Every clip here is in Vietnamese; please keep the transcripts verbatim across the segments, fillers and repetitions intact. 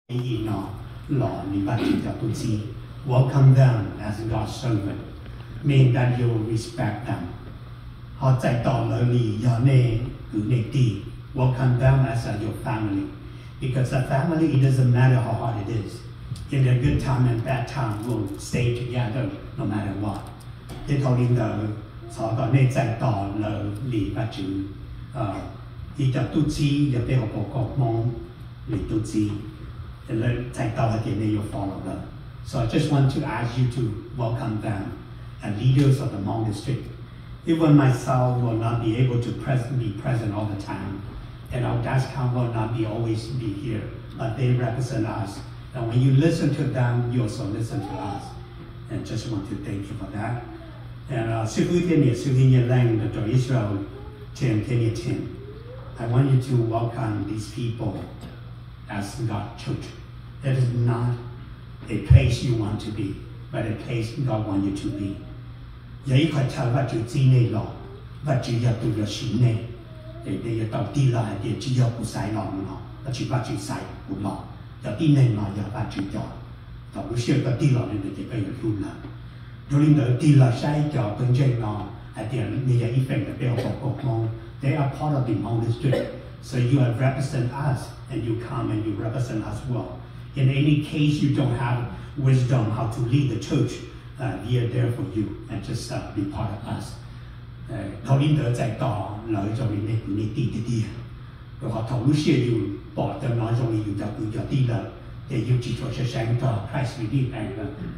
you know, Lord, welcome them as God's servant, mean that you will respect them. Welcome them as your family, because a family, it doesn't matter how hard it is. In a good time and bad time, we'll stay together no matter what. Thế thôi đến giờ, sau đó nên dạy tỏ lời lý và chữ, ý cho tu chi, giờ để học học mong lý tu chi, lời dạy tỏ là cái này you follow them. So I just want to ask you to welcome them as leaders of the Hmong district. Even myself will not be able to present, be present all the time, and our DASCOM will not be always be here, but they represent us. And when you listen to them, you also listen to us. And just want to thank you for that. And sư phụ thiên địa, sư thiên nhiên lang, the Israel, Tim, Tim, Tim. I want you to welcome these people as God's church. It is not a place you want to be, but a place God wants you to be. Vậy khỏi chào và chữ chi này lọ, và chữ giờ tụi là xí này, để để tàu ti là để chữ giờ của sai lọ nó, và chữ và chữ sai của lọ, giờ ti này lọ giờ và chữ cho, tàu lúc xưa có ti lọ nên để cái luôn là, rồi đến đợi ti là sai cho bên trên lọ, ở tiền bây giờ ít phần là béo bọc bọc mong, they are part of the Hmong district, so you are represent us, and you come and you represent us well. In any case you don't have wisdom how to lead the church, Uh, we are there for you and just uh, be part of us. Thầu đến đỡ dạy tỏ lời cho mình nên mình đi đi đi. Rồi họ thầu lúc xưa you bỏ cho nói cho mình you cho you cho đi là để you chỉ cho sáng tỏ Christ Redeemed and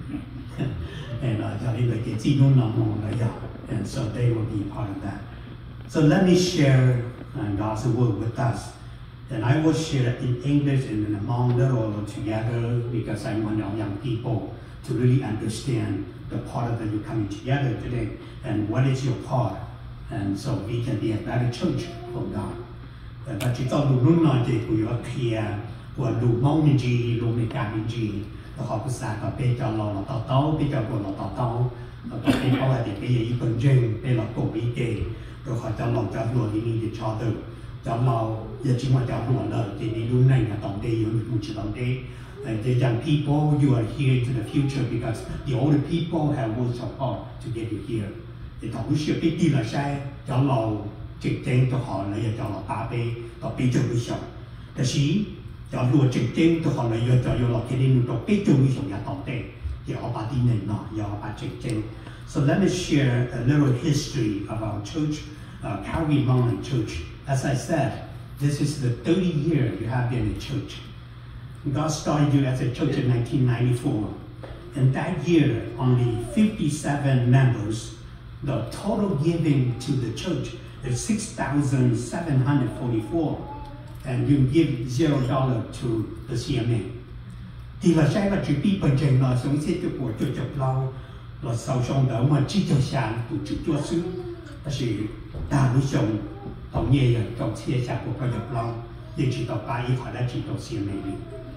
and cho nên là cái gì nó nằm là vậy. And so they will be part of that. So let me share uh, God's word with us. And I will share in English and in Hmong little together because I want our young people to really understand the part of that you're coming together today and what is your part, and so we can be a better church for God. Và chỉ có đủ lúc nói thì của kia của đủ mong mình gì đủ mình cảm mình gì, và họ cứ xả có bây giờ lo là tao tao bây giờ của nó tao tao, và bây giờ là thì bây giờ còn riêng bây giờ cổ bị kề, rồi họ cho lòng cho luôn đi đi cho từ, cho lòng giờ chỉ mà cho luôn là thì đi luôn này là tổng đi rồi mình chỉ tổng đi. And the young people, you are here to the future because the older people have worked so hard to get you here. Thì thằng lúc xưa biết đi là sai, cho lầu trực trên cho họ lấy cho họ ba bê, cho biết cho người sống.แต่sĩ cho lùa trực trên cho họ lấy cho cho lầu cái đi nó biết cho người sống nhà tổng tệ, thì họ ba đi này nọ, giờ họ ba trực trên. So let me share a little history of our church, uh, Calvary Mountain Church. As I said, this is the thirty year you have been in church. God started you as a church in nineteen ninety-four, and that year only fifty-seven members. The total giving to the church is six thousand seven hundred forty-four, and you give zero dollar to the C M A. Thì là sai và chỉ bị bệnh trình là sống sẽ cho của cho chụp lâu là sau xong đó mà chỉ cho sản tụ chụp cho xứ, ta sẽ ta đối sống tổng nhẹ là tổng chia sẻ của cho chụp lâu, nhưng chỉ tàu ba ý khỏi đã chỉ tàu C M A đi.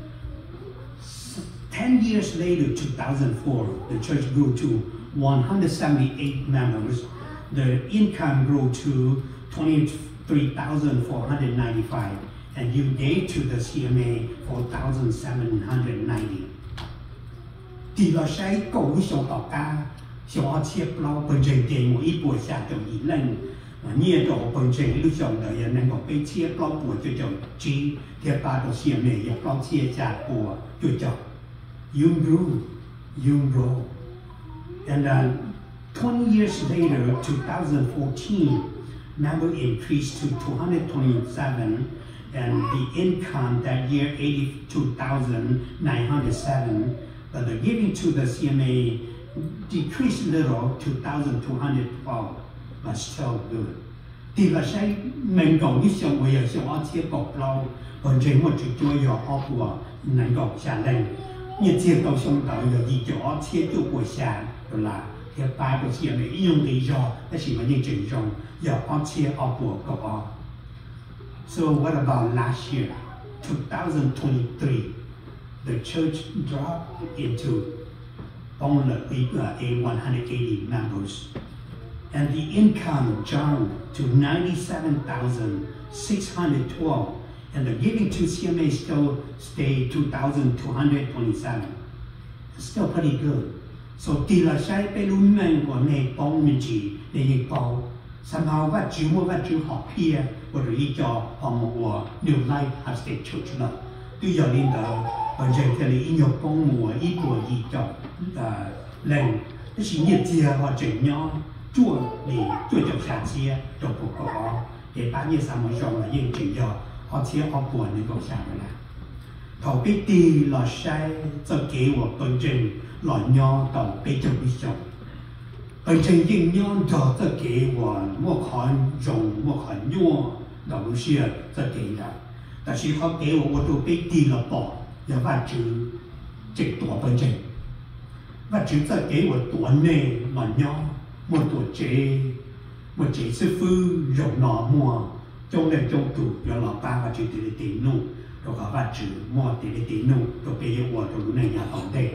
Ten years later, two thousand four, the church grew to one hundred seventy-eight members. The income grew to twenty-three thousand four hundred ninety-five, and you gave to the C M A four thousand seven hundred ninety. Thì là sai cầu số tàu ca, số chiếc lâu bên trên tiền một ít buổi sáng trong ý lên, mà nhiều chỗ bên trên lúc sống đời nên có cái chiếc lâu buổi cho chồng chi, thì ba đồ C M A yêu lâu chiếc trả của cho chồng. You grew, you grow. And uh, twenty years later, two thousand fourteen, number increased to two hundred twenty-seven, and the income that year eighty-two thousand nine hundred seven, but the giving to the C M A decreased a little, two thousand two hundred twelve, but still good. Thì là sai mình còn biết xong bây giờ xong ở chia cột lâu, còn trên một chút chúa giờ họ của nền cột xả lên. Như chia cầu xong tới giờ gì chỗ chia chỗ của xã rồi là theo ba của chia này dùng lý do là chỉ mà những chuyện trong giờ họ chia ở của cậu họ. So what about last year, two thousand twenty-three, the church dropped into only uh, one hundred eighty members, and the income jumped to ninety-seven thousand six hundred twelve, And the giving to C M A still stay two thousand two hundred twenty-seven. It's still pretty good. So tỷ lệ sai pe luôn này của này bóng mình chỉ để những bóng somehow vắt chữ mua vắt chữ họ kia và rồi đi cho họ một của New Life High State Church nữa. Tuy giờ lên đó ở trên cái lý nhiều bóng mùa ít của gì cho lên cái sự nhiệt chia họ chỉnh nhau chua để chua chọc sản chia cho cuộc có để bán như sao mà xong là những chỉnh cho họ chia họ buồn nên có sản rồi nè. Thầu biết đi là sai cho kế của bên trên là nhau tàu biết trong biết trong bên trên những nhau cho cho kế của một khoản dùng một khoản nhau đầu xưa cho kế đó. Tại vì họ kế của tôi biết đi là bỏ và phát chữ trực tổ bên trên và chữ cho kế của tổ này là nhau một tổ chế một chế sư phụ dùng nó mua trong này trong tủ và lọ ba và chữ tỷ tỷ nụ rồi họ phát chữ mua tỷ tỷ nụ rồi bây giờ của tôi này nhà tổng đây.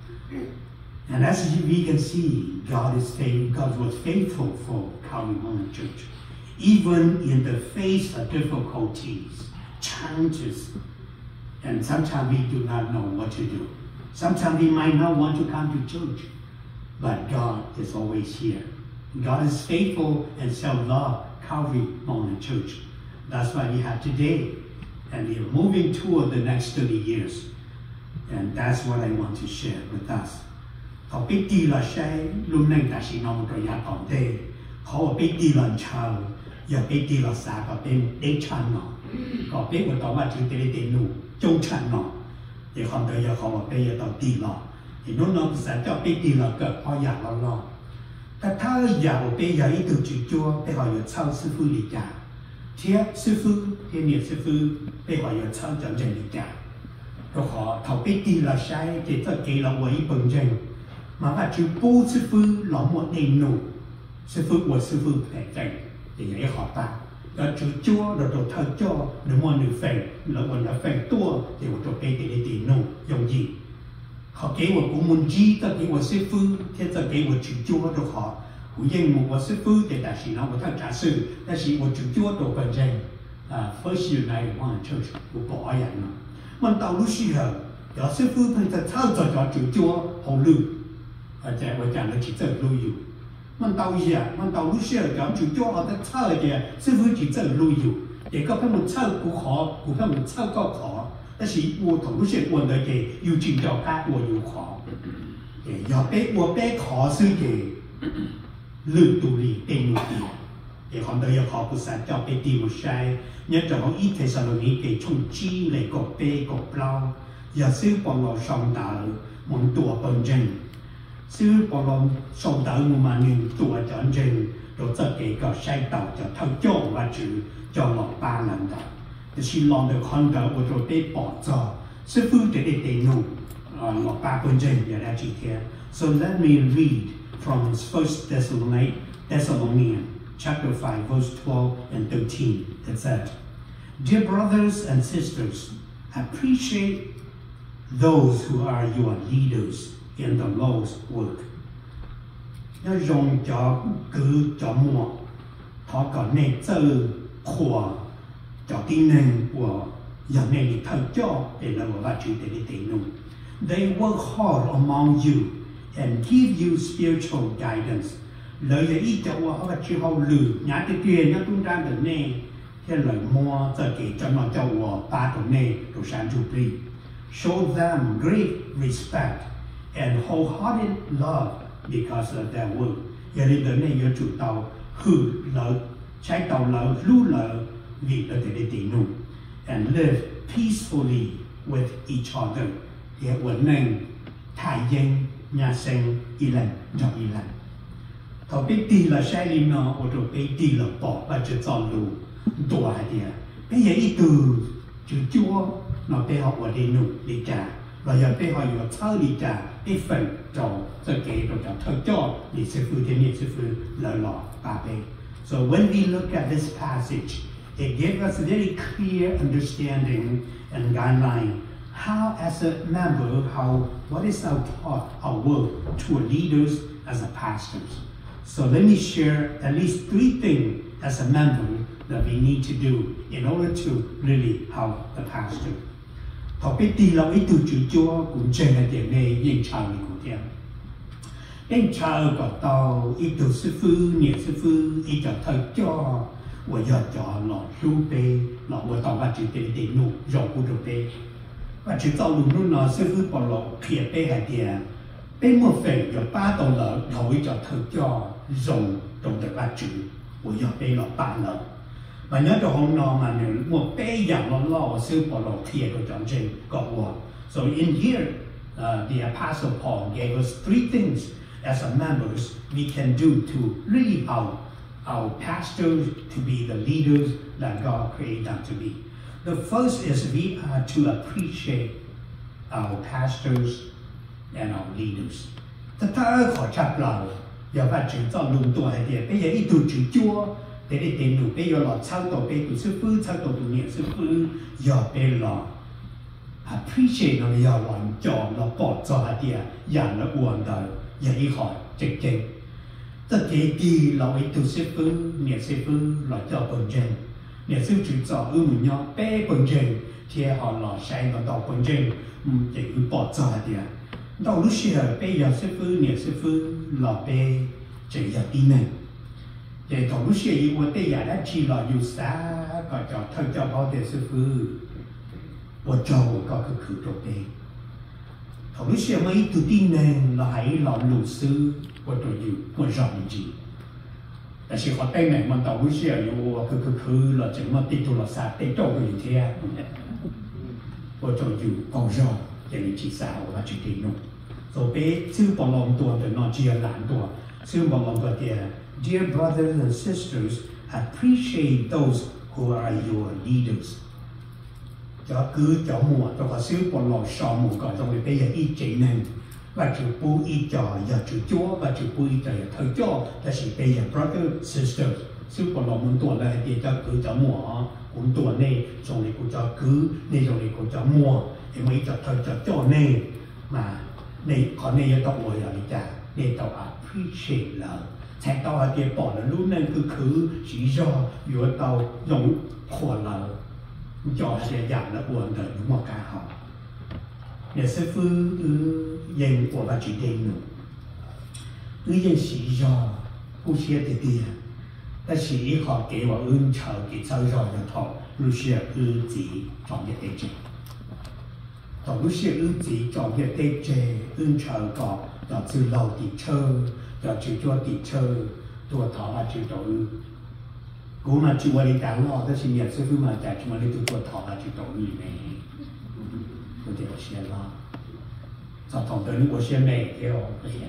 And as we can see, God is faithful. God was faithful for Calvary Mountain Church, even in the face of difficulties, challenges, and sometimes we do not know what to do. Sometimes we might not want to come to church, but God is always here. God is faithful and shall love Calvary Mountain Church. That's why we have today, and we are moving toward the next thirty years, and that's what I want to share with us. Họ biết đi là sai luôn nên ta chỉ nói một nhà tổng thể. Họ biết đi là chào, giờ biết đi là xa và bên để chăn nó. Họ biết một tàu mà chỉ để để nụ trong chăn nó. Thì không tới giờ họ bây giờ tàu đi là. Thì nó nó sẽ cho biết đi là cỡ họ giả là lo. Ta thay giờ bây giờ ý từ chữ chua bây họ giờ sau sư phụ đi trả. Thế sư phụ thế nhiều sư phụ bây họ giờ sau chân chân đi trả. Rồi họ họ biết đi là sai thì tất kỳ là quấy bận chân. Mà và chữ bố sư phụ là một đền nụ sư phụ của sư phụ phải chạy để lấy họ ta và chữ chúa rồi đồ thơ cho rồi một nữ phải là một nữ phải tua thì một đồ bê để để nụ dùng gì họ kế hoạch của môn gì ta kế hoạch sư phụ thế ta kế hoạch chữ chúa rồi họ của dân một sư phụ để ta chỉ nói một thằng trả sư ta chỉ một chữ chúa đồ cần dành First United One Church của bỏ vậy mà mình tàu lúc xưa rồi sư phụ phải ta thao cho cho chữ chúa hậu lưu trẻ và chẳng là chỉ tự lưu dụ mình tàu gì à mình tàu lúc xưa cảm chủ cho họ đã thao thì sư phụ chỉ tự lưu dụ để có cái một thao của họ của cái một thao có khó但是我同lúc xưa我的给有请教他我有khó để giờ bé我bé khó sư để lưu tụ lý tên một điều để họ đời họ cũng sẽ cho bé tìm một sai nhớ cho họ ít thời gian này để chung chi lại có bé có bao giờ sư bọn họ xong đạo muốn tụa bằng chân sư bọn họ xong đạo mà nên tụa chân chân rồi tất cả có sai đạo cho thâu cho và chữ cho họ ba lần đạo thì xin lòng được con đạo của tôi bé bỏ cho sư phụ để để để nụ họ ba bằng chân giờ đã chỉ thế. So let me read from First Thessalonians chapter five, verse twelve and thirteen. It said, "Dear brothers and sisters, appreciate those who are your leaders in the Lord's work." Nó dùng cho cứ cho mua, họ có nên tự khóa cho tin nên của giờ này thì thầy cho để là một vài chuyện để đi tìm nụ. They work hard among you and give you spiritual guidance. Lời dạy ý cho họ và chỉ họ lử nhá cái kia nhá tung ra được nè cái lời mua giờ kể cho nó cho họ ba tổ nè tổ sản chủ pri. Show them great respect and wholehearted love because of their work. Giờ đi tới này nhớ chủ tàu hư lợi trái tàu lợi lưu lợi vì là để đi tìm nụ and live peacefully with each other. Để ổn định thái dân nhà sinh y lần cho y lần. Thọ biết đi là sai đi nó, ở chỗ biết đi là bỏ và chữ chọn lù đùa hay đi. Bây giờ ý từ chữ chúa nó bây họ ở đi nụ đi trả và giờ bây họ ở thơ đi trả cái phần cho cho kế rồi cho thơ cho đi sư phụ thiên nhiên sư phụ lời lọ bà bê. So when we look at this passage, it gives us a very clear understanding and guideline how as a member, how what is our part, our work to our leaders as a pastors. So let me share at least three things as a member that we need to do in order to really help the pastor. Thọ biết đi lâu ít từ chữ Chúa cũng trên là điểm này yên chào này của theo. Yên chào có tàu ít từ sư phụ, nhiều sư phụ ít cho thầy cho, và giờ cho lọ lưu bê, lọ vừa tàu và chữ tế tế nụ, rồi của đồ bê. Và chữ tàu lùng lúc nó sư phụ bỏ lọ khía bê hạt tiền. Bê một phần cho ba tàu lỡ, thầu ít cho thầy cho, rồi trong được ba chữ, và giờ bê lọ ba lỡ. Và nhớ cho hôm nào mà nếu một bé dạng lo lo sư bỏ lọ kia của trong trên có qua. So in here, uh, the Apostle Paul gave us three things as a members we can do to really help our pastors to be the leaders that God created them to be. The first is we are to appreciate our pastors and our leaders. Tất cả khỏi chạp lòng, giờ phát triển cho lùng tuổi hay địa, bây giờ ít tụ chữ Chúa, để để tìm đủ bây giờ là sau tổ bây của sư phụ, sau tổ tụ niệm sư phụ, giờ bây là appreciate nó giờ là cho nó bỏ cho hạt địa, giờ nó uổng đời, giờ ít khỏi trực trình. Tất cái gì là ít tụ sư phụ, niệm sư phụ là cho bần trình, niệm sư chủ cho ưu mình nhau bé bần trình, thì họ là sáng còn đọc bần trình, để bỏ cho hạt địa. Đâu lúc xưa bây giờ sư phụ, niệm sư phụ là bé chỉ giờ tin này. Để thầu lúc xưa yêu tế giả đã chỉ là yêu xa có cho thầy cho bao đề sư phụ và cho có cái khử trộn đề. Thầu lúc xưa mấy tự tin này là hãy là lũ sư và tôi yêu và rộng gì. Tại vì họ tên này mà thầu lúc xưa yêu cái khử khử là chẳng mà tích tụ là xa tế trâu của như thế. Và tôi yêu có rộng để mình chỉ sao và chỉ tin nụ. Rồi bé sư bỏ lòng tuần để nó chia lãn tuần. Sư bỏ lòng tuần thì dear brothers and sisters, appreciate those who are your leaders. Cho cứ cho mùa, cho có sư bỏ lò sò mùa có trong bây giờ ít chế nên. Và chữ bố ít cho giờ chữ Chúa, và chữ bố ít cho giờ thời cho. Đó là bây giờ brothers, sisters. Sư bỏ lò muốn tuần là thì cho cứ cho mùa. Cũng tuần này, trong này cũng cho cứ, này trong này cũng cho mùa. Thì mấy cho thời cho cho này. Mà này, có này cho tộc ngồi ở đây chả. Này tộc appreciate love. Thạch tàu hạt địa bỏ là lúc nên cứ khứ chỉ do giữa tàu giống khổ là cho sẽ giảm là buồn đời đúng một cả họ. Để sư phụ dành của bà chỉ định nữa. Cứ dành chỉ do cũng sẽ để tiền. Ta chỉ họ kế vào ơn chờ kế sau rồi là thọ lúc sẽ ơn chỉ trong việc tế chế. Thọ lúc sẽ ơn chỉ trong việc tế chế ơn chờ có là từ lâu thì chơi. Cho chữ cho tỉ chơi, tôi thọ là chữ tổ ư. Cú mà chữ đi táng lo, đó là nhiệt sư phụ mà chả chữ mà đi tôi thọ là chữ tổ ư này. Tôi thì có xe lo. Sao thòng tới lúc có xe mẹ theo.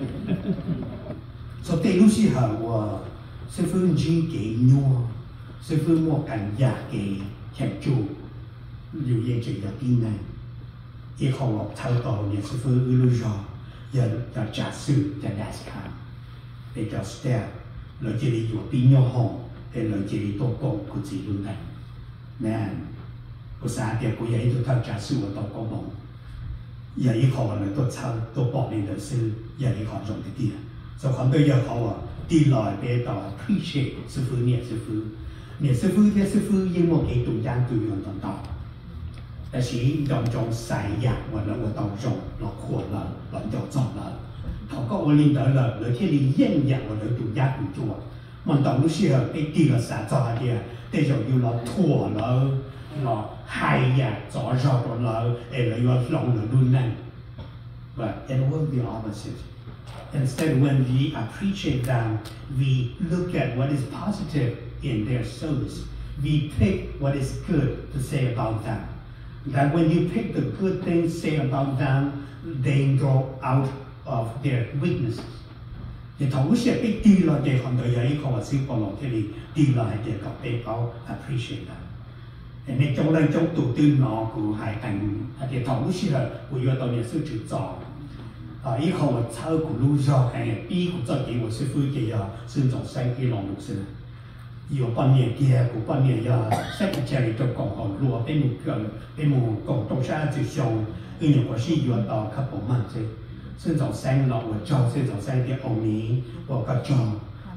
Sau tế lúc xí hở của sư phụ chí kế nhua, sư phụ mua cảnh giả kế chèm chủ, dù yên chữ là tin này. Ý không ngọc thao tổ nhiệt sư phụ ư lưu rõ, giờ cho trả sư cho đá khám. Để cho step, lời chỉ đi dụ tí nhau hồng, để lời chỉ đi tổ công của chị luôn này. Nên, của xã tiệp của giấy tôi thao trả sư của tổ công bóng. Giờ ý khó là tôi thao, tôi bỏ lên lời sư, giờ ý khó rộng cái kia. Sau khoảng bây giờ khó là đi lời để tỏ appreciate sư phụ niệm sư phụ. Niệm sư phụ thì sư phụ nhưng một cái tụng gian tùy hoàn toàn tỏ. Tại vì trong trong sai dạng và nó ở tàu rộng, nó khổ lỡ, nó cho trọng lỡ. Họ có ô linh đỡ lỡ, lỡ thế đi dân dạng và lỡ tụ giác của chùa. Mình tổng lúc xưa cái kỳ là xã cho hả kìa, thế rồi như là thua lỡ, là hai dạng rõ rõ rồi lỡ, để lỡ là lòng lỡ đun nành. But it will be opposite. Instead, when we appreciate them, we look at what is positive in their service. We pick what is good to say about them. That when you pick the good things say about them, they grow out of their weaknesses. Thì thấu sẽ biết đi là để họ đời ấy không có sự quan lòng thế thì đi lại để gặp bé báo appreciate them. Nên trong đây trong tổ tư nó của hải cảnh thì thấu sẽ là của yêu tàu nhà sư chủ trò. À, ý không có thơ của lưu do hay bi của cho kỹ của sư phu kì à sư trọng sang kì lòng lục sư. Yêu bao nhiêu kia của bao nhiêu giờ sẽ có chạy trong cộng hồn lúa bên một gần bên một cộng đồng xã tự sống. Ưng nhiều quả sĩ yêu tàu khắp bộ mạng chứ. Sư trọng sang lọ của chồng sư trọng sang kì ông ní của các chồng.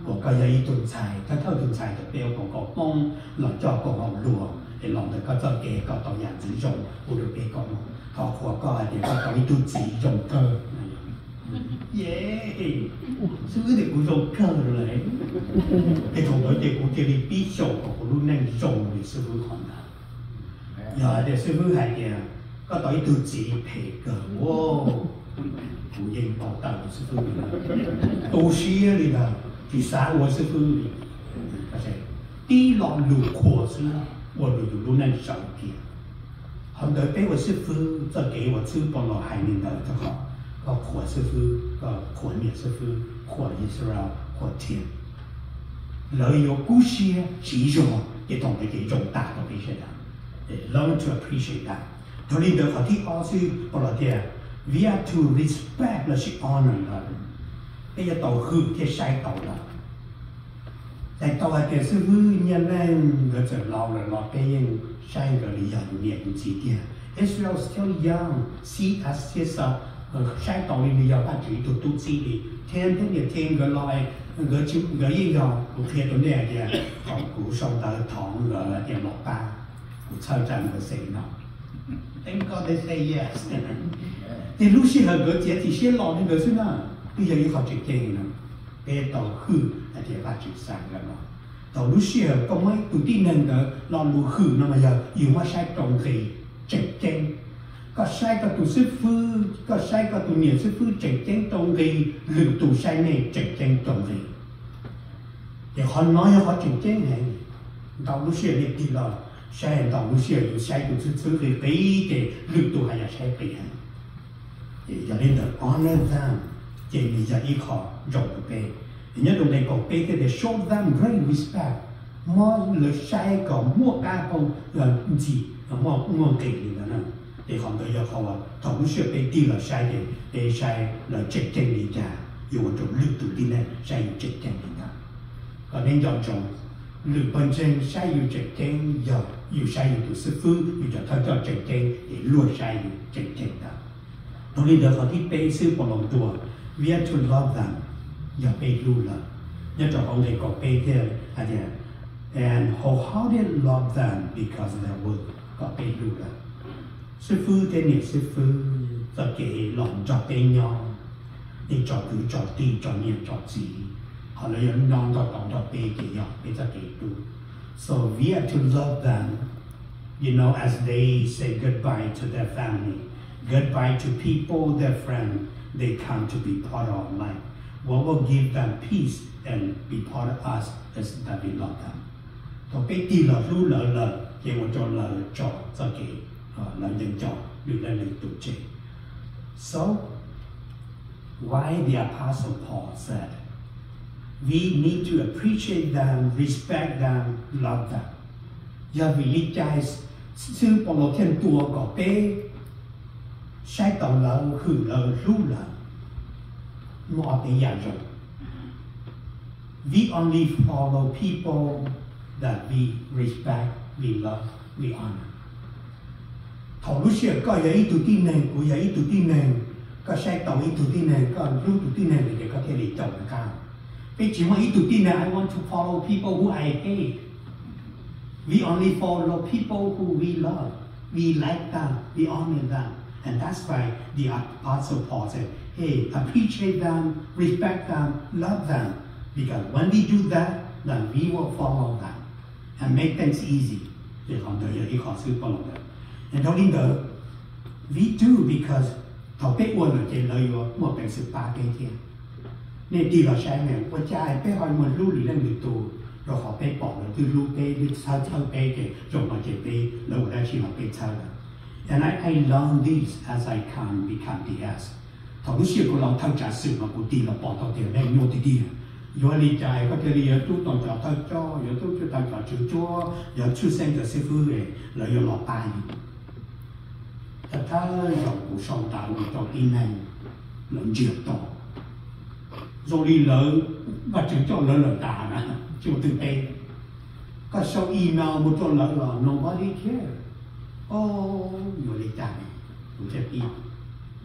我個有一頓菜，佢偷頓菜就標個個幫來作個紅羅，你落嚟個作嘅個當人子用，我就俾個個個個係個當一頓子用cơ，耶，所以你估用cơ嚟，你同佢哋估叫你必做個個都能用你師傅看啦，有啲師傅係嘅，個當一頓子皮個，哇！不應報道師傅嘅，都是嚟啦。第三，我師傅，而且第六路課是我路路能上嘅，很多俾我師傅就給我吃幫我海年的就好，個課師傅個課面師傅課以色列課天，你有故事記住，亦同佢哋重大嘅俾些人，learn to appreciate that。同你哋學啲老師幫我哋。We have to respect และ honor 啦ไอ้ตัวคือที่ใช้ตัวละแต่ตัวที่ซื้อเนี่ยแรงก็จะเราเลยเราไปยังใช้ก็เลยยังเนี่ยอยู่จีเดีย Israel still young see us ที่สับใช้ตัวนี้ยาวปัจจุบันตัวจีดีเทียนที่เนี่ยเทียนก็ลอยก็จิ้มก็ยิ่งยาวกูเทียนตัวเนี่ยเนี่ยของกูส่งตาท้องก็เดียหลอกตากูเช่าจังก็เสียเนาะ Thank God they say yes แต่ลูกศิษย์เขาเจ็ดที่เชี่ยหล่อนี่ก็ซึ่งน่ะพี่ยังเขาจะเก่งนะเป็นต่อคือแต่เดี๋ยวว่าจุดสั่งกันเนาะต่อลูกศิษย์ก็ไม่ตัวที่หนึ่งก็รอลูกคือนั่นมาอย่างอยู่ว่าใช้ตรงที่เจ็ดเก่งก็ใช้ก็ตัวซื้อฟื้นก็ใช้ก็ตัวเหนียวซื้อฟื้นเจ็ดเก่งตรงที่หรือตัวใช้เนี่ยเจ็ดเก่งตรงที่แต่คนน้อยเขาเจ็ดเก่งไงต่อลูกศิษย์เรียกดีเราใช้ต่อลูกศิษย์อยู่ใช้ตัวซื้อซื้อที่ไปแต่หรือตัวให้ใช้ไปอย่าเล่นแต่ honor them เจมีจะอีกขอจบไปอย่างนี้ตรงในกองไปที่จะ show them great respect มั่วเลยใช้ก็มั่วก้าพงเงินจีมั่วมั่วเก่งอย่างนั้นเดี๋ยวของตัวเยอะเขาว่าถ้าผู้เชื่อไปดีเราใช้เดี๋ยวไปใช้เราเจ็ดเก่งดีจ้าอยู่ตรงลึกตัวที่นั่นใช้อยู่เจ็ดเก่งดีจ้าก็เน้นยอมจงหรือเป็นเช่นใช้อยู่เจ็ดเก่งยอมอยู่ใช้อยู่ตัวซื้อฟื้นอยู่จะทำตัวเจ็ดเก่งหรือล้วนใช้อยู่เจ็ดเก่งจ้าตรงนี้เดี๋ยวเขาที่ไปซื้อปลอมตัว we have to love them อย่าไปรู้ละอย่าจะเอาเด็กก็ไปเที่ยวอะไร and wholehearted love them because of their work ก็ไปรู้ละซื้อฟื้นเที่ยวเนี่ยซื้อฟื้นจะเกยหลอนจอดไปยองนี่จอดหรือจอดตีจอดเนี่ยจอดสีเขาเลยยังนอนจอดต่อจอดไปเกยยองไปจะเกยดู so we have to love them you know as they say goodbye to their family.Goodbye to people, their friends. They come to be part of our life. What will give them peace and be part of us is that we love them. ต่อไปตีเรารู้เราเราเกี่ยวกับจอเราจอสังเกตเรายังจออยู่ในหนึ่งตัวเจ So why the Apostle Paul said we need to appreciate them, respect them, love them. อย่าวินิจฉัยซึ่งปลอเทียนตัวก็เป้ใช้ต่อเราคือเรารู้เรามองไปอย่างไร We only follow people that we respect, we love, we honor. ถ้ารู้เชื่อก็อย่างอีตัวที่หนึ่งกูอย่างอีตัวที่หนึ่งก็ใช้ต่ออีตัวที่หนึ่งก็รู้ตัวที่หนึ่งเดี๋ยวก็เทเลจบกันไปจิ๋วอีตัวที่หนึ่ง I want to follow people who I hate. We only follow people who we love, we like them, we honor them.And that's why the Apostle Paul said, hey, appreciate them, respect them, love them. Because when we do that, then we will follow them and make things easy. And only the, we do because ถ้าไปอ้วนเราจะเลยว่าเมื่อเป็นสิบปาไปเที่ยเนี่ยดีเราใช้เนี่ยว่าใจไปคอยมันรู้หรือเรื่องหรือตัวเราขอไปบอกเราคือรู้ไปหรือเช่าเช่าไปเกี่ยจงมาเก็บไปเราได้ชีวิตไปเช่าAnd I, I learn these as I can become the S. ถ้ารู้สึกว่าเราทั้งจะสื่อมากูตีเราปอดต่อเดียวได้โยนดีๆโยนดีใจก็จะเรียนตู้ต่อจากเท่าจ้อโยนตู้จะต่างจากจุดจ้อโยนชื่อเส้นจะซื้อเองเราโยนหลอกตายแต่ถ้าเรากูส่งตาเราต่อที่นั่นเราเจียบต่อโซลีเราว่าจุดจ้อเราหลอกตานะจุดตึงเองก็ส่งอีเมลมาจนเราหลอก nobody care.Oh, you're like that. You just eat.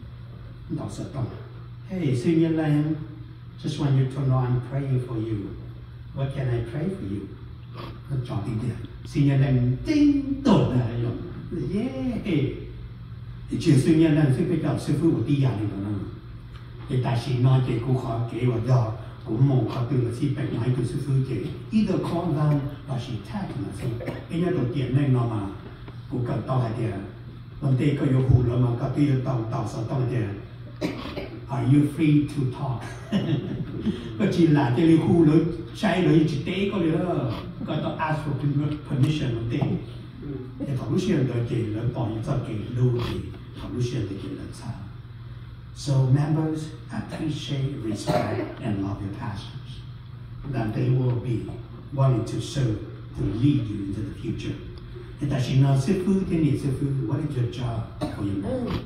That's a problem. Hey, senior lamb, just want you to know I'm praying for you. what can I pray for you? Nó chọn tiếng Việt. Xin nhân đang tinh tổn là dùng. Yeah. Thì chiều sinh nhân đang xin biết đầu sư phụ của tí giả này đó. Thì tại sĩ nói kể cô khó kể vào do của mong khó từ là xin bạch nói từ sư phụ kể. Either call down và sĩ thác là sư. Cái nhớ đầu tiên này nó mà cô cần to hay tiền. Vấn đề có yếu hù là mà có tiêu tàu tàu sở tàu tiền. Are you free to talk? Có chỉ là cái lưu khu lớn sai lớn chỉ tế có được có tao ask for permission một tí. Thì thằng lúc xưa đôi kì lớn bỏ những giọt kì lưu thì thằng lúc xưa thì kì lớn sao. So members appreciate, respect and love your pastors. That they will be wanting to serve, to lead you into the future. And that she knows sư phụ thì need sư phụ, what is your job for your member?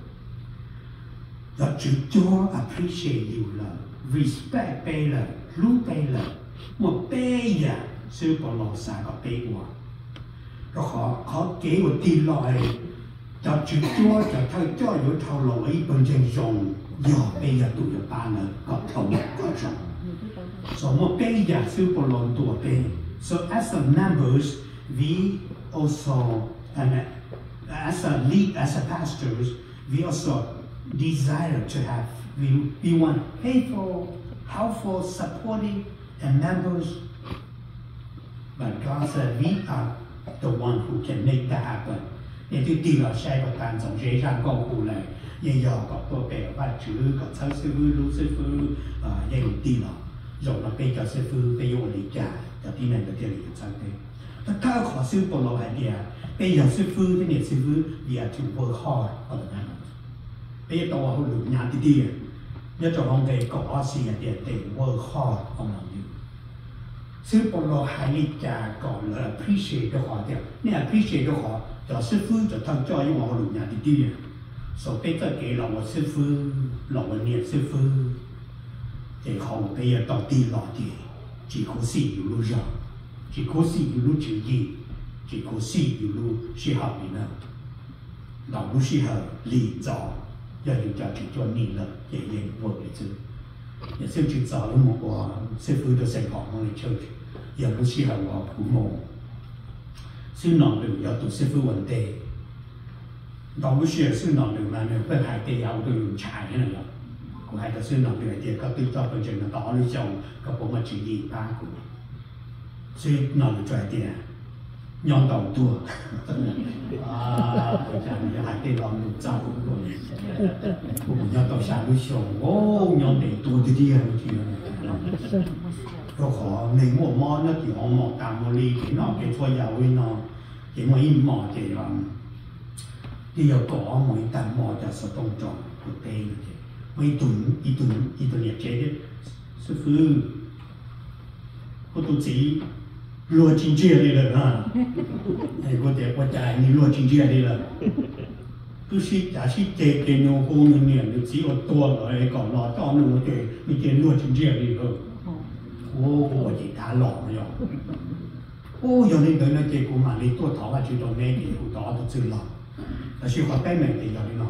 That you do appreciate you love, respect bây là, lúc bây là, một bây giờ sư phụ lọ xa có bây quả. Rồi họ họ kế một tin loại, cho chú chúa cho thầy cho yếu thầu lộ ấy bên trên rồng, giờ bây giờ tụi nó ba nữa có thống có rồng. So một bây giờ sư phụ lọ tụi bây. So as a members, we also, and as a lead, as a pastors, we also desire to have, we, we want faithful, helpful, supporting, and members. But God said we are the one who can make that happen. Nên tôi tìm ở sai của tàn tổng dễ dàng công cụ này, nhưng giờ có tôi bè và chữ, có cháu sư phụ, lưu sư phụ, nhưng mình tìm ở. Rồi nó bây giờ sư phụ, bây giờ lý trả, và tí này là tiền lý cho thế. Tất cả khó sư phụ lộ hành địa, bây giờ sư phụ, thế này sư phụ, we have to work hard for the members. Bây giờ tôi họ lụt nhà tí đi, nhớ cho họ về có gì là để để work hard on you. Sư phụ lộ hành lý trả còn là appreciate cho họ theo, nên appreciate cho họ, cho sư phụ cho thằng cho những họ lụt nhà tí đi. So bây giờ cái lòng của sư phụ, lòng của niệm sư phụ, thì họ bây giờ tao đi lọ thì chỉ có gìอยู่รู้rằng, chỉ có gìอยู่รู้chữ gì, chỉ có gìอยู่รู้sĩ học gì nữa. Đó lúc sĩ học lý do, giờอยู่cho chỉ cho nhìn là dễ dàng vượt được chứ. Giờ sư chỉ cho lúc một của sư phụ được sinh hoạt trong church, giờ lúc sĩ học của phụ mẫu, sư nòng được giờ tụ sư phụ vấn đề. Đó lúc sĩ sư nòng được mà nên phải hai tay áo được chạy thế này rồi. Của hai ta sư nòng được thì có tư cho bên trên là đó lúc chồng có bộ mặt chỉ gì ba của sư nòng được chạy tiền nhon đầu tua à chẳng như hai tay lòng được trao của mình của mình nhon đầu sáng lúc chồng ô nhon để tua thì đi hay gì rồi họ mình mua món nó thì họ mò tạm một ly cái nọ cái thua dầu nó cái mấy mò thì làm thì giờ có mấy tạm mò cho số tông trọng của tây mấy tuần ít tuần ít tuần nhiệt chế đấy sư phụ có tu sĩ lúa chín chia đi rồi ha này có thể có trái như lúa chín chia đi rồi tu sĩ giả sĩ chế cái nhau cô người niệm được chỉ có tua rồi còn lo cho nó cái mình cái lúa chín chia đi rồi ô ô chỉ đã lọ rồi ô giờ này tới nó cái cô mà đi tua thọ và chỉ trong này thì cô đó được sự lọ là sự hoạt cái mình thì giờ đi nó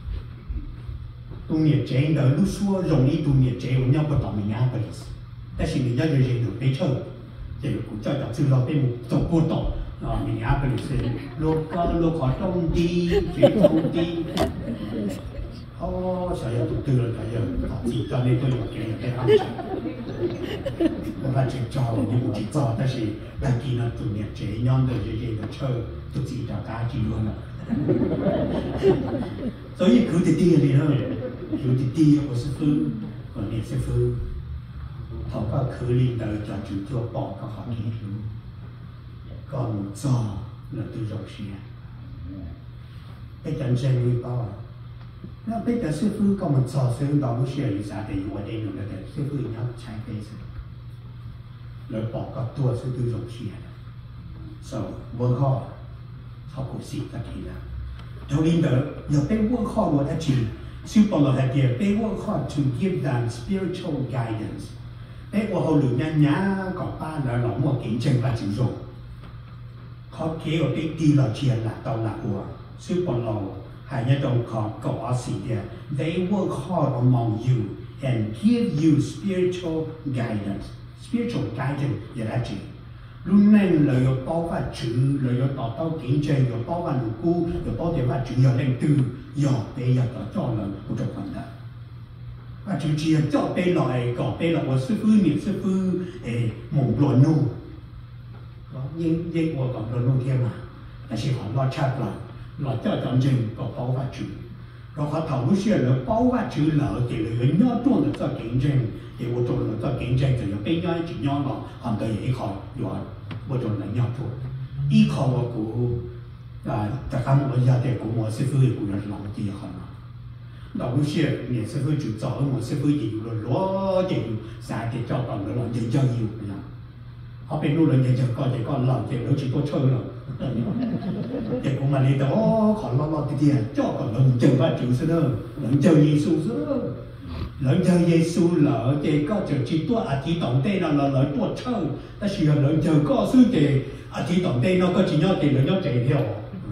tu nghiệp chế đó lúc xưa容易tu nghiệp chế của nhau có tầm mình nhá vậy,但是你要有人有被抽，这个古叫叫知道被我做不到啊，mình nhá vậy是lúc có lúc họ trong đi chế trong đi, ô sao giờ tụi tôi là giờ họ chỉ cho nên tôi mà cái cái hàng chục, và chỉ cho nhưng chỉ cho, 但是但是呢tu nghiệp chế nhau được cái cái được chơi, tôi chỉ cho cả chỉ luôn à, 所以佢哋啲嘢咧。有啲啲我師傅，我念師傅，頭個佢練到就做做幫個學嘢咯，個唔做那都做事啊，一陣正會包啊，那俾個師傅個唔做，所以到冇事有啥地我哋用嘅師傅要踩飛先，來幫個多數都做事啊 ，so work hard，學個事得幾啦，有練到又俾 work hard 我得住。sư phụ là để they work hard to give them spiritual guidance. Để họ hầu lượng nhá nhá có ba là nó một kiến trình và chịu dụng. Họ kế ở đây đi là chuyện là tao là của sư phụ là hay nhất trong họ có gì đấy. They work hard among you and give you spiritual guidance. spiritual guidance也来指。lúc này là有包法主，là有达到境界，有包法如故，有包的法主有令度，有被有到做人不做困难。法主只要做被来个被来，我师傅你师傅诶蒙罗怒，英英我讲罗怒添嘛，但是好落差啦，落做真正个包法主，然后头路些了包法主了，给了人家做的做境界。thì我做了做竞争就有邊樣一樣咯，行到一考有我做能樣做，一考我估啊，大家我要的估我師傅也估要老啲行啦，老些你師傅就做我師傅也有了攞就有三啲做到了老就就有咁樣，後邊路人就就講就講老就老似多吹咯，就估嘛你就哦考老老啲啲啊，做個老就話就是咯，老就耶穌是咯。Lớn chờ Giêsu lỡ thì có chữ chỉ tua à chỉ tổng tên là là lớn tua chơi, ta chỉ là lớn chờ có suy thì à chỉ tổng tên nó có chỉ nhau thì lớn nhau chạy theo,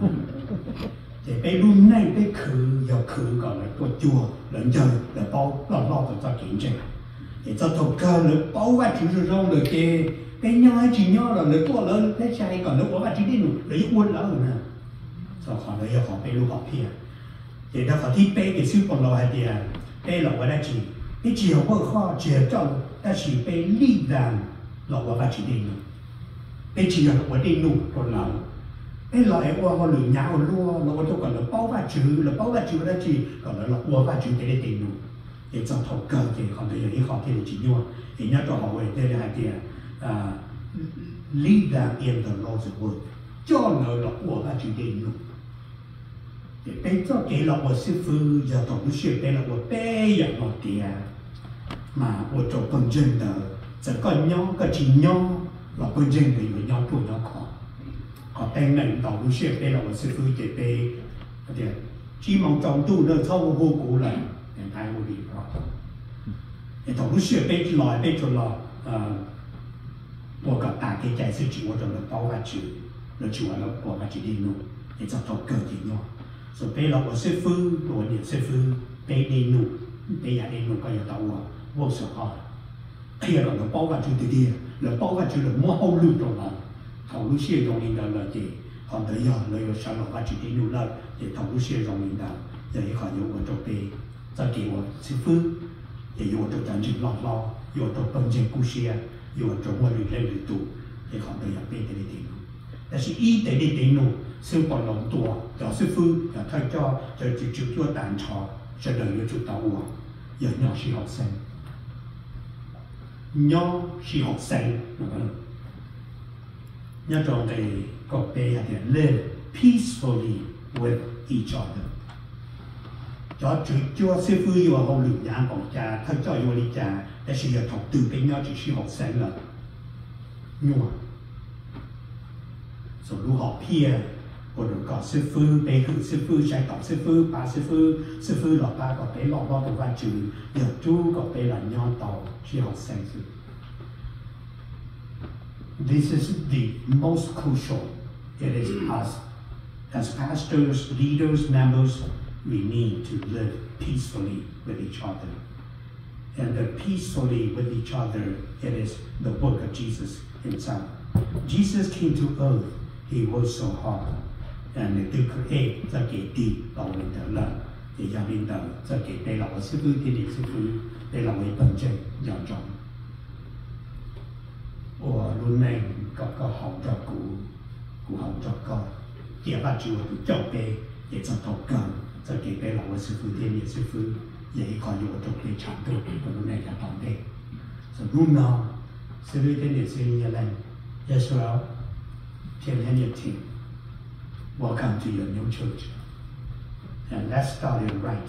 thì bây lúc này bây khử giờ khử gọi là tua chùa lớn chờ là bao lo lo cho cho kiện tranh, thì cho thuộc cơ lớn bao vài chữ rồi rồi rồi thì bây nhau chỉ nhau là lớn tua lớn thế chạy còn lớn bao vài chữ đi nữa lấy quân lỡ nữa, cho họ lấy họ bây lúc họ kia, thì ta phải thi bây cái sư còn lo hay thì bây là what I chỉ, bây chỉ học bậc họ chỉ trong, ta chỉ bây lý đàn là what I chỉ đi nữa, bây chỉ học what đi nụ còn là, bây là em qua họ lười nháo luôn, là what tôi còn là bao vài chữ, là bao vài chữ what I chỉ, còn là what vài chữ để đi nụ, thì trong thầu cơ thì họ bây giờ ý họ thì chỉ nhau, thì nhớ cho họ về đây là thì à lý đàn in the Lord's word, cho nó là what vài chữ đi nụ. Để bây giờ cái là một sư phụ giờ tổng lúc xưa đây là một bé giờ một tiền mà một chỗ con dân đó sẽ có nhau có chỉ nhau là con dân thì với nhau tuổi nhau khó có tên này tổng lúc xưa đây là một sư phụ để bé thì chỉ mong trong tu nó sau vô cụ là hiện tại vô đi đó thì tổng lúc xưa bé chỉ nói bé cho là một cái đại cái giải sư chỉ một trong là bao vài chữ nó chỉ là bao vài chữ đi nữa thì cho thọ cơ thì nhau so bây giờ我师傅我的师傅被你弄被人哋弄個有到我我說啊哎呀個包法就啲啲個包法就係冇好路到啦頭路些容易到啦嘅看到呀你個上落法就啲路啦嘅頭路些容易到有一個有我做被再給我師傅也有我做真正落落有我做本正故事啊有我做我嚟嚟嚟讀也看到有被啲啲啲但是依啲啲啲弄sư còn lòng tua, cho sư phụ, cho thầy cho, cho chịu chịu chua tàn trò, cho đời yêu chịu tàu ua, giờ nhỏ sĩ học sinh, nhỏ sĩ học sinh, nhỏ trong đây có bé là live peacefully with each other, cho chịu chua sư phụ yêu hậu lửa nhãn của cha, thầy cho yêu lý cha, để sử dụng học từ bên nhỏ chỉ sĩ học sinh là nhua, rồi lưu học kia. 我哋講師傅，俾佢師傅，想講師傅，把師傅，師傅落巴個俾落落到翻住，又租個俾人樣到去學生書。This is the most crucial. It is us, as pastors, leaders, members, we need to live peacefully with each other. And the peacefully with each other, it is the work of Jesus himself. Jesus came to earth. He was so hard. And to create 這幾啲道理的人，也讓領導這幾俾老師傅啲啲師傅俾老為本正養種。我論明個個好作古，古好作個，第二就作俾也做到個，這幾俾老師傅啲啲師傅也可以我做俾長度，個論明就當俾。所以論呢，師傅啲啲師傅也嚟，也說天天也聽。Welcome to your new church. And let's start it right.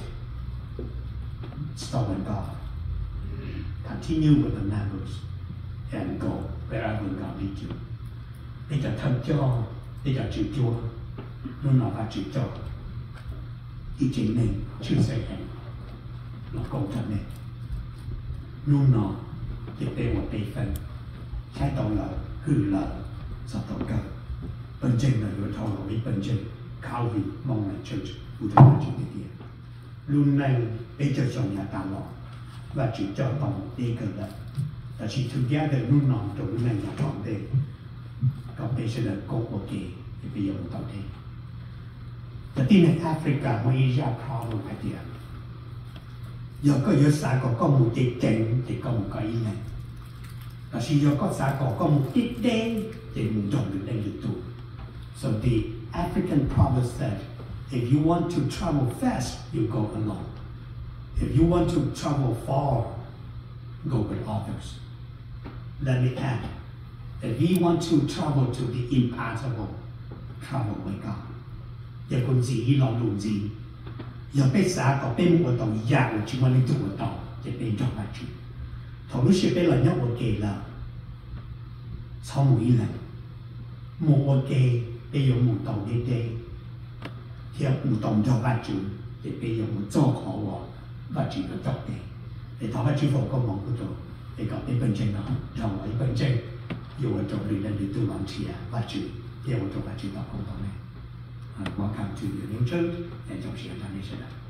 Start with God. Continue with the members and go wherever God leads you. Bây giờ thân cho, bây giờ chịu chúa, lúc nào phải chịu cho. Ý chính mình chưa xây hẹn, là cầu thật này. Lúc nào thì bê một bê phân, trái tàu lỡ, hư lỡ, sao tàu cơ. Bên trên là người thầu với bên trên cao vì mong là church của thầy là chuyện kia lúc này bây giờ trong nhà tạm lọ và chỉ cho bằng đi cờ đất 但是 together นู่นนอนตรงนั้นอย่าทำได้ก็เป็นเรื่องก็โอเคที่ไปยังต่อได้แต่ที่ในแอฟริกาไม่ยากพร้อมกันเดียวยังก็ยศสาก็ก็มุติเก่งที่ก็มุกอีนั่นแต่ที่ยังก็สาก็ก็มุติเด่นที่มุจงอยู่ในยุตุ so the African proverb said if you want to travel fast you go alone if you want to travel far go with others let me add if you want to travel to the impossible travel with God อย่าคนจีลองดูจีอย่าไปสาก็เป็นหัวต่อยากจิวันนี้ตัวต่อจะเป็นจอมจุถอรู้สึกเป็นหลังยกโอเคแล้วชอบมือเลยมือโอเคไป用มือต่อเด็กๆเที่ยวมือต่อจอมจุจะไป用มือจ่อขอว่าว่าจุก็จบเลยแต่ถามว่าจุฝนก็มองก็จบแต่ก็เป็นเป็นจริงนะเราไว้เป็นจริงอยู่ว่าจบเลยนั่นคือตัวบางทีว่าจุเที่ยวจบว่าจุต่อคงต่อเลยWelcome to the new church and Joshua International.